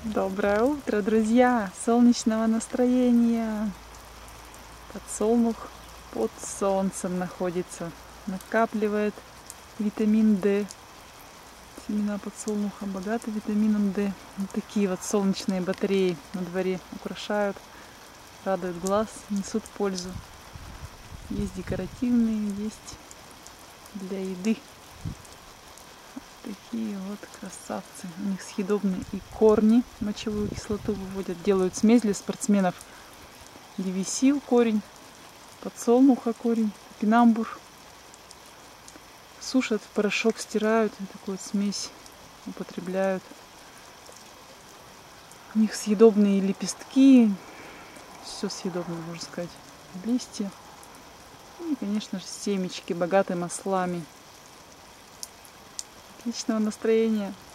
Доброе утро, друзья! Солнечного настроения! Подсолнух под солнцем находится, накапливает витамин D. Семена подсолнуха богаты витамином D. Вот такие вот солнечные батареи на дворе украшают, радуют глаз, несут пользу. Есть декоративные, есть для еды. Такие вот красавцы. У них съедобные и корни, мочевую кислоту выводят, делают смесь для спортсменов. Девисил корень, подсолнуха корень, топинамбур. Сушат в порошок, стирают, и такую вот смесь употребляют. У них съедобные лепестки, все съедобное, можно сказать, листья. И, конечно же, семечки, богатые маслами. Отличного настроения!